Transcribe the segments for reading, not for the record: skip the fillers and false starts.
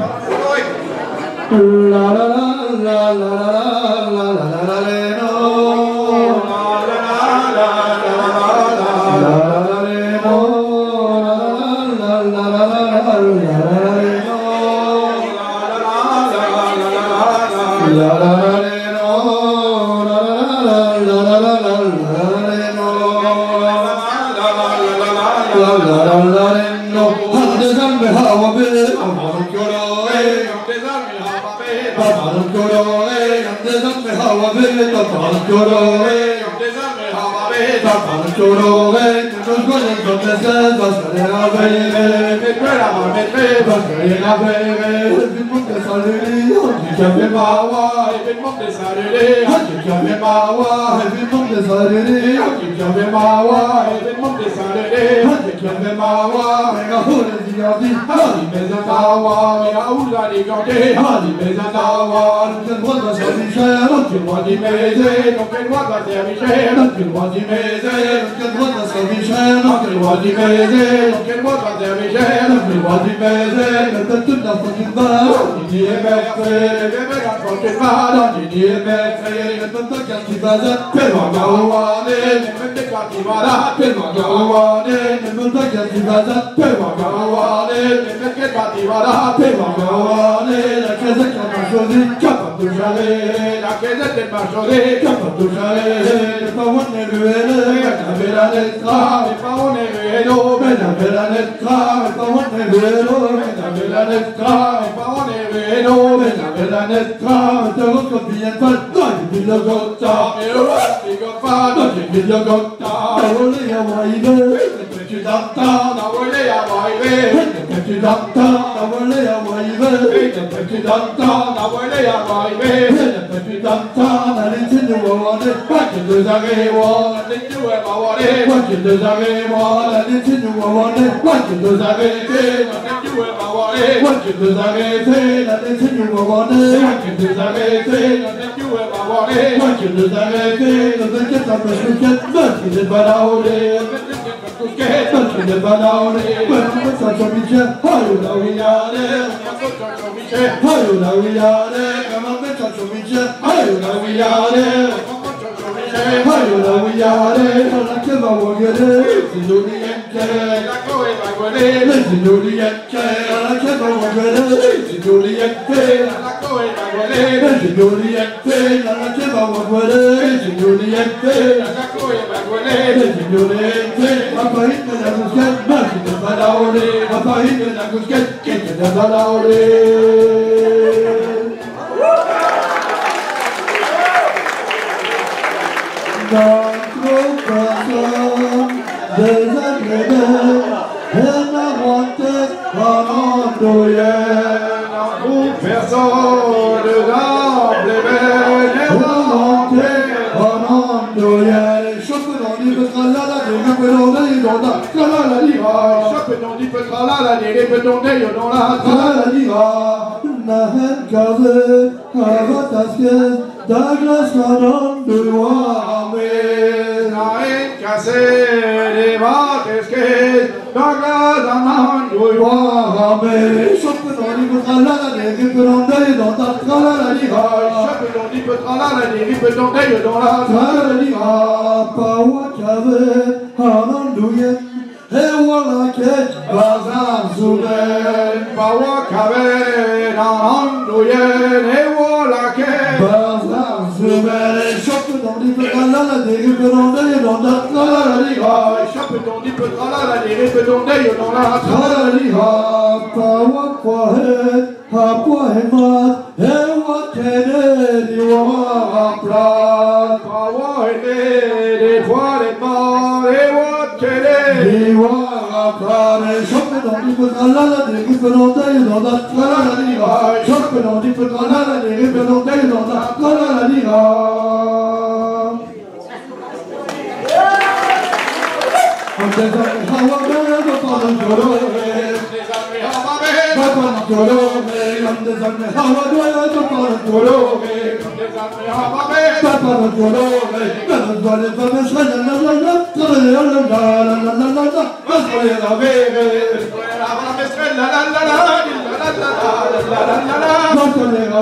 la la la la la la la la no. La la la la la no. La la la la la no.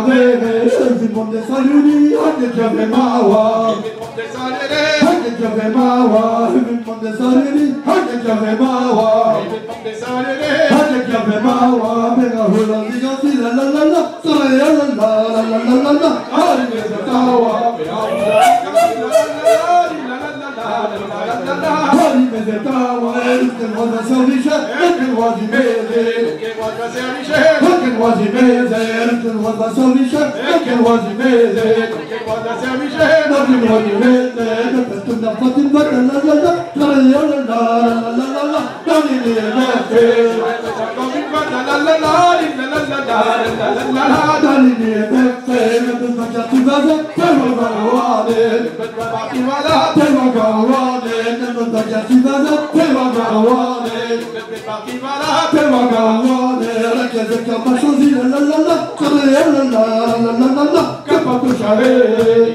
Javere, tout le monde est salué, Hake Javemawa. Hake Javemawa, tout le monde est salué, Hake Javemawa. Hake Javemawa, Mega Hula Zigati, la la la la, Soraya la la la la la la, Hake Zatawa, Hari Mezetawa, Hake Wazasavisha, Hake Wazimeze, Hake Wazimeze, Hake Wazasavisha, Hake Wazimeze, Hake Wazimeze, Tuna Fatin Bata la la la, Soraya la la la la la, Dani Niemete, Dani Niemete, Tuna Jativaza, Tema Gawane, Tema Gawane, Tuna Jativaza, Tema Gawane, Tema Gawane, la chiesa che fa così, la la la la, Soraya la la la la la la, che fa tu sapere,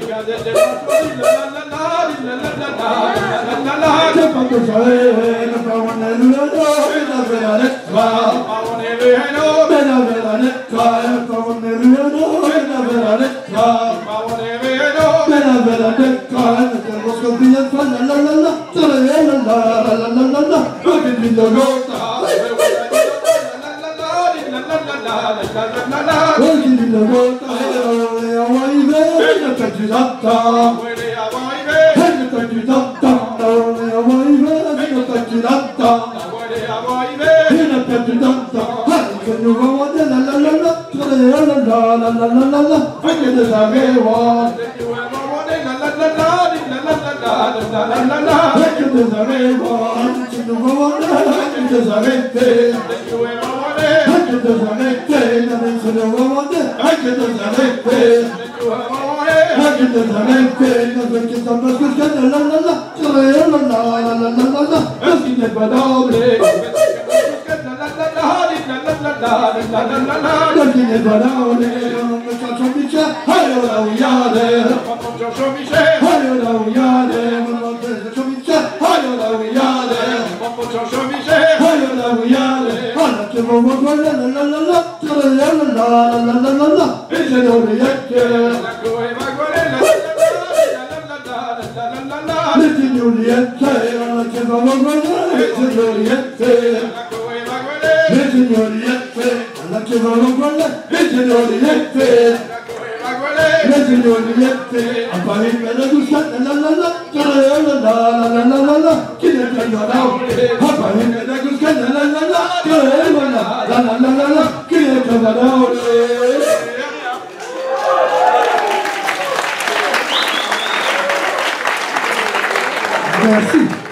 che fa tu sapere, che fa una luna, una vera lettra, una vera lettra, che fa una luna, una vera lettra, una vera lettra, che lo scoppia fa la la la la, Soraya la la la la la la, che ti do gota. Merci.